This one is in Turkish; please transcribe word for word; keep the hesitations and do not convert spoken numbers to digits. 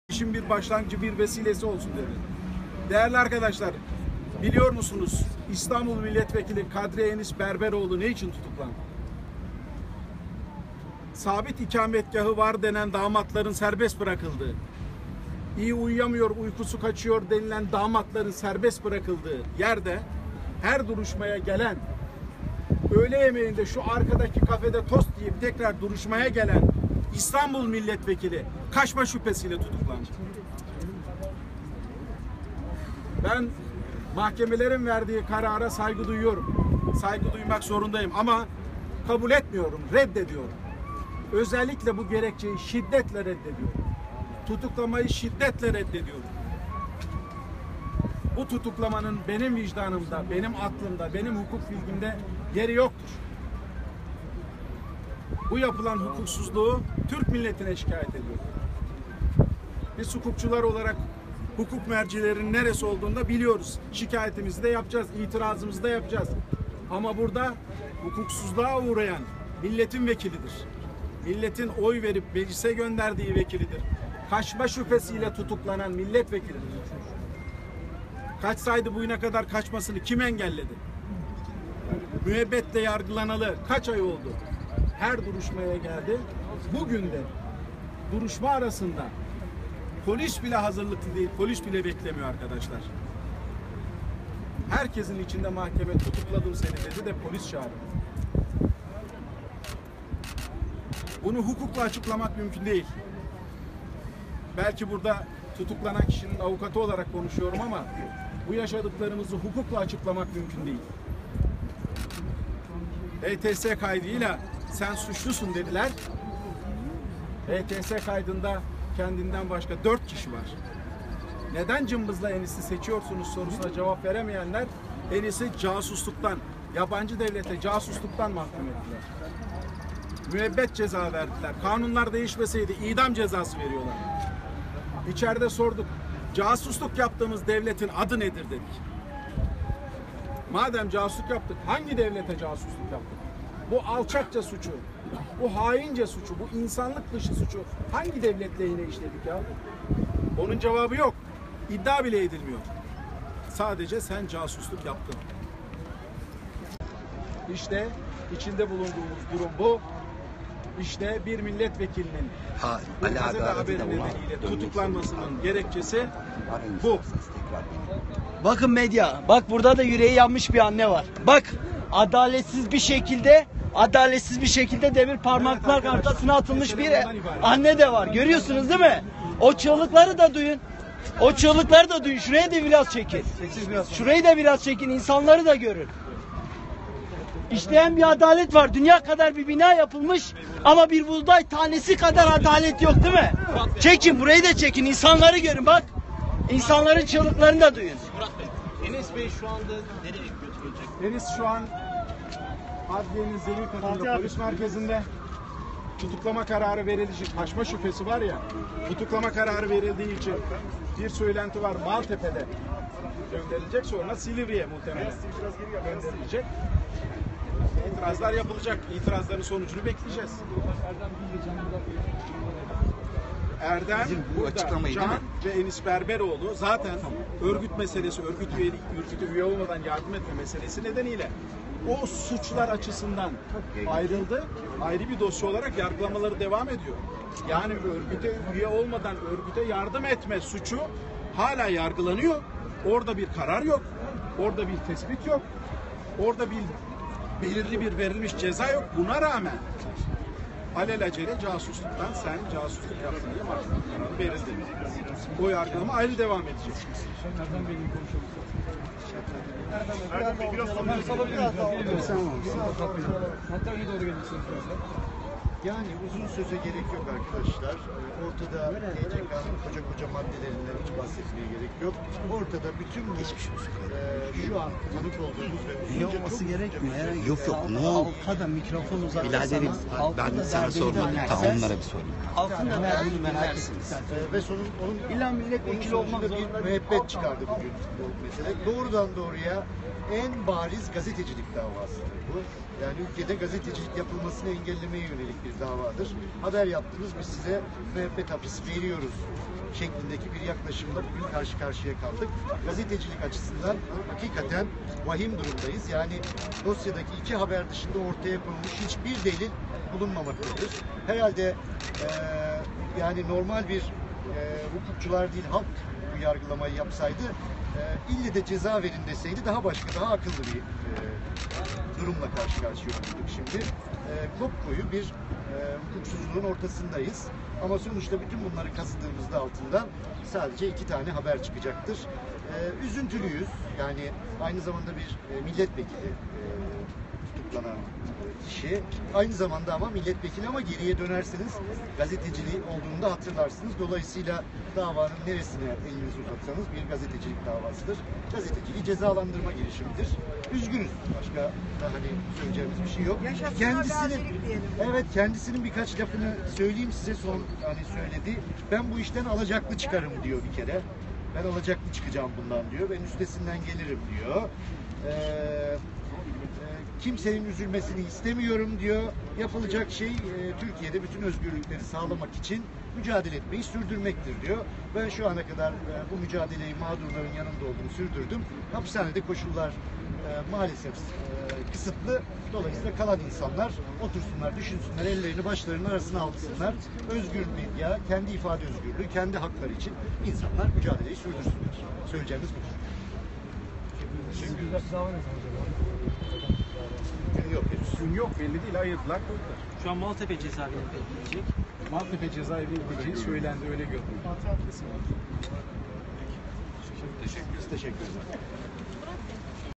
İşin bir başlangıcı, bir vesilesi olsun dedi. Değerli arkadaşlar, biliyor musunuz İstanbul Milletvekili Kadri Enis Berberoğlu ne için tutuklandı? Sabit ikametgahı var denen damatların serbest bırakıldığı, iyi uyuyamıyor, uykusu kaçıyor denilen damatların serbest bırakıldığı yerde her duruşmaya gelen, öğle yemeğinde şu arkadaki kafede tost yiyip tekrar duruşmaya gelen İstanbul Milletvekili kaçma şüphesiyle tutuklandı. Ben mahkemelerin verdiği karara saygı duyuyorum. Saygı duymak zorundayım ama kabul etmiyorum, reddediyorum. Özellikle bu gerekçeyi şiddetle reddediyorum. Tutuklamayı şiddetle reddediyorum. Bu tutuklamanın benim vicdanımda, benim aklımda, benim hukuk bilgimde yeri yoktur. Bu yapılan hukuksuzluğu Türk milletine şikayet ediyorum. Biz hukukçular olarak hukuk mercilerinin neresi olduğunu da biliyoruz. Şikayetimizi de yapacağız, itirazımızı da yapacağız. Ama burada hukuksuzluğa uğrayan milletin vekilidir. Milletin oy verip meclise gönderdiği vekilidir. Kaçma şüphesiyle tutuklanan milletvekilidir. Kaçsaydı bugüne kadar kaçmasını kim engelledi? Müebbetle yargılanalı kaç ay oldu? Her duruşmaya geldi. Bugün de duruşma arasında polis bile hazırlıklı değil, polis bile beklemiyor arkadaşlar. Herkesin içinde mahkeme tutukladım seni dedi de polis çağırdı. Bunu hukukla açıklamak mümkün değil. Belki burada tutuklanan kişinin avukatı olarak konuşuyorum ama bu yaşadıklarımızı hukukla açıklamak mümkün değil. H T S kaydıyla sen suçlusun dediler. H T S kaydında kendinden başka dört kişi var. Neden cımbızla Enis'i seçiyorsunuz sorusuna cevap veremeyenler Enis'i casusluktan, yabancı devlete casusluktan mahkum ettiler. Müebbet ceza verdiler. Kanunlar değişmeseydi idam cezası veriyorlar. İçeride sorduk. Casusluk yaptığımız devletin adı nedir dedik. Madem casusluk yaptık, hangi devlete casusluk yaptık? Bu alçakça suçu, bu haince suçu, bu insanlık dışı suçu hangi devlet lehine işledik ya? Onun cevabı yok. İddia bile edilmiyor. Sadece sen casusluk yaptın. İşte içinde bulunduğumuz durum bu. İşte bir milletvekilinin ha, bu gazete haberi nedeniyle tutuklanmasının gerekçesi bu. Bakın medya, bak burada da yüreği yanmış bir anne var. Bak, adaletsiz bir şekilde, adaletsiz bir şekilde demir parmaklar evet, arkasına atılmış bir anne de var. Görüyorsunuz değil mi? O çığlıkları da duyun. O çığlıkları da duyun. Şuraya da biraz çekin. Şurayı da biraz çekin. İnsanları da görün. İşleyen bir adalet var. Dünya kadar bir bina yapılmış ama bir buğday tanesi kadar adalet yok değil mi? Çekin, burayı da çekin. İnsanları görün bak. İnsanların çığlıklarını da duyun. Murat Bey, Enis Bey şu anda nereye götürülecek? Enis şu an adliyenin zemin katında polis merkezinde tutuklama kararı verildiği, kaçma şüphesi var ya, tutuklama kararı verildiği için bir söylenti var, Maltepe'de gönderilecek, sonra Silivri'ye muhtemelen gönderilecek. İtirazlar yapılacak, itirazların sonucunu bekleyeceğiz. Erdem, burada Can ve Enis Berberoğlu zaten örgüt meselesi, örgüt üyelik, örgüte üye olmadan yardım etme meselesi nedeniyle o suçlar açısından ayrıldı. Ayrı bir dosya olarak yargılamaları devam ediyor. Yani örgüte üye olmadan örgüte yardım etme suçu hala yargılanıyor. Orada bir karar yok. Orada bir tespit yok. Orada bir belirli bir verilmiş ceza yok. Buna rağmen alelacele casusluktan sen casusluk yaptın diye mahkeme kararı verildi. O yargılama ayrı devam edecek. Erdem Bey'le konuşalım. Erdem Bey biraz sonra hatta öne doğru gelirsiniz. Yani uzun söze gerek yok arkadaşlar. Ortada T C K'nın koca koca maddelerinden hiç bahsetmeye gerek yok. Ortada bütün geçmiş e, şu an tanık olduğumuz ve uzunca olması gerekmiyor. Yani yok yok. Ne oldu? Halka da mikrofon uzatırsanız. Biraderim ben de sana sormadım. Tamam onlara bir sorayım. Halkın da derdini merak etsin. E, ve sonun onun İlla milletvekili olmak bir müebbet çıkardı bugün bu mesele. Doğrudan doğruya en bariz gazetecilik davasıdır bu. Yani ülkede gazetecilik yapılmasını engellemeye yönelik bir davadır. Haber yaptınız, biz size müebbet hapis veriyoruz şeklindeki bir yaklaşımla bugün karşı karşıya kaldık. Gazetecilik açısından hakikaten vahim durumdayız. Yani dosyadaki iki haber dışında ortaya konulmuş hiçbir delil bulunmamaktadır. Herhalde e, yani normal bir e, hukukçular değil halk bu yargılamayı yapsaydı e, ille de ceza verin deseydi daha başka, daha akıllı bir e, durumla karşı karşıya olduk şimdi. E, kopkoyu bir e, hukuksuzluğun ortasındayız. Ama sonuçta bütün bunları kazıdığımızda altından sadece iki tane haber çıkacaktır. E, üzüntülüyüz. Yani aynı zamanda bir e, milletvekili e, tutuklanan kişi. Aynı zamanda ama milletvekili ama geriye dönerseniz gazeteciliği olduğunu da hatırlarsınız. Dolayısıyla davanın neresine elinizi uzatsanız bir gazetecilik davasıdır. Gazeteciliği cezalandırma girişimidir. Üzgünüz. Başka da hani söyleyeceğimiz bir şey yok. Yaşasın Kendisinin gazetecilik diyelim. evet kendisinin birkaç lafını söyleyeyim size son hani söyledi. Ben bu işten alacaklı çıkarım diyor bir kere. Ben alacaklı çıkacağım bundan diyor. Ben üstesinden gelirim diyor. Eee Kimsenin üzülmesini istemiyorum diyor. Yapılacak şey e, Türkiye'de bütün özgürlükleri sağlamak için mücadele etmeyi sürdürmektir diyor. Ben şu ana kadar e, bu mücadeleyi mağdurların yanında olduğunu sürdürdüm. Hapishanede koşullar e, maalesef e, kısıtlı. Dolayısıyla kalan insanlar otursunlar, düşünsünler, ellerini başlarının arasına alsınlar. Özgür medya, kendi ifade özgürlüğü, kendi hakları için insanlar mücadeleyi sürdürsünler. Söyleyeceğimiz bu. Gün yok henüz. Gün yok, belli değil, ayırdılar koydular. Şu an Maltepe cezaevine gidecek. Maltepe cezaevi gideceği söylendi, öyle görünüyor. Biz teşekkür ederiz.